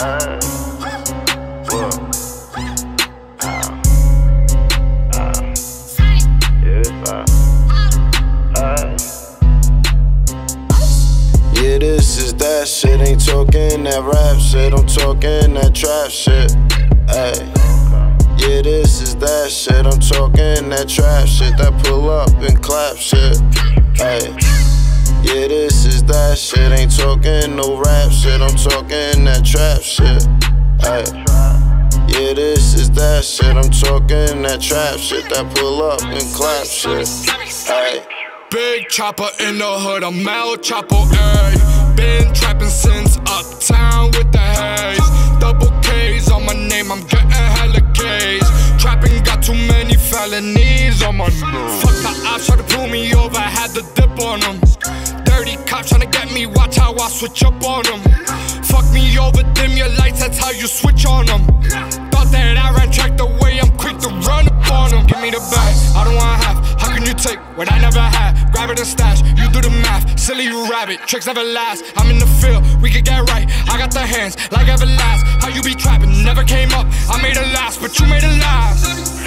Yeah, this is that shit. Ain't talking that rap shit, I'm talking that trap shit. Ay. Yeah, this is that shit. I'm talking that trap shit. That pull up and clap shit. Ay. Yeah, this is that shit. Ain't talking no rap shit. I'm talking that trap shit. Ay. Yeah, this is that shit. I'm talking that trap shit. That pull up and clap shit. Ay. Big chopper in the hood, I'm El Chapo, ayy. Been trapping since uptown with the haze. Double K's on my name, I'm getting hella K's. Trapping got too many felonies on my name. Fuck the ops, try to pull me over, had to dip on them. Dirty cops tryna get me, watch how I switch up on them. Fuck me over, dim your lights, that's how you switch on them. Thought that I ran track the way I'm quick to run up on them. Give me the bag, I don't want half. How can you take what I never had? Grab it and stash, you do the math. Silly you rabbit, tricks never last. I'm in the field, we can get right. I got the hands, like Everlast. How you be trapping, never came up. I made it last, but you made it last.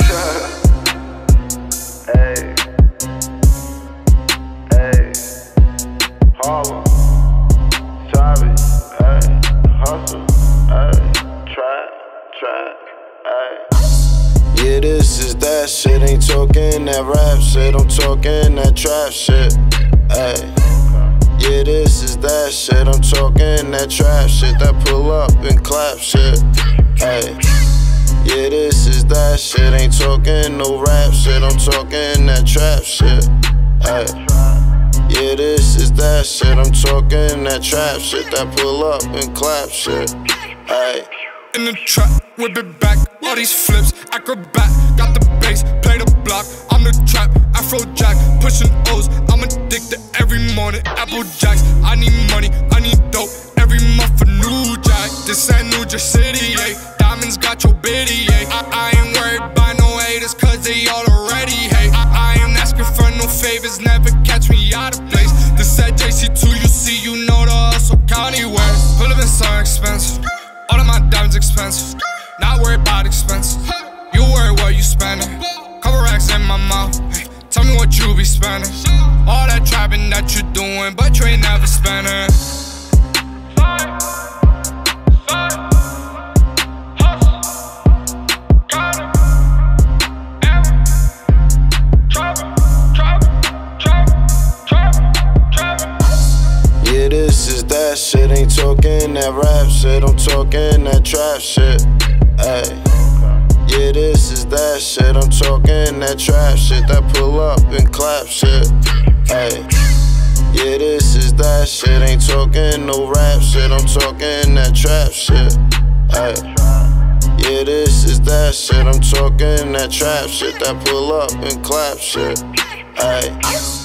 Hey, hey, Harlem, Savage, hey, hustle, hey, trap, hey. Yeah, this is that shit. Ain't talking that rap shit, I'm talking that trap shit. Ay. Yeah, this is that shit. I'm talking that trap shit. That pull up and clap shit. Ay. Yeah, this is that shit. Ain't talking no rap shit. I'm talking that trap shit. Ay. Yeah, this is that shit. I'm talking that trap shit. That pull up and clap shit. Ay. In the trap, whip it back, all these flips, acrobat, got the bass, play the block, I'm the trap, Afrojack, pushing O's, I'm addicted every morning, Apple Jacks, I need money, I need dope, every month a new jack, this ain't New Jersey City, ayy, diamonds got your bitty, ayy, I ain't worried by no haters, cause they all already hate, I ain't asking for no favors, never catch me out of place, this at JC2, you see, you know the hustle county where, pull up in some expensive. All of my diamonds expensive, not worried about expenses. You worry what you spending. Couple racks in my mouth, hey, tell me what you be spending. All that trapping that you doing, but you ain't never spending. Yeah, this is that shit. Ain't talking that rap shit, I'm talking that trap shit. Ay. Yeah, this is that shit. I'm talking that trap shit. That pull up and clap shit. Ay. Yeah, this is that shit. Ain't talking no rap shit, I'm talking that trap shit. Ay. Yeah, this is that shit. I'm talking that trap shit. That pull up and clap shit. Ay.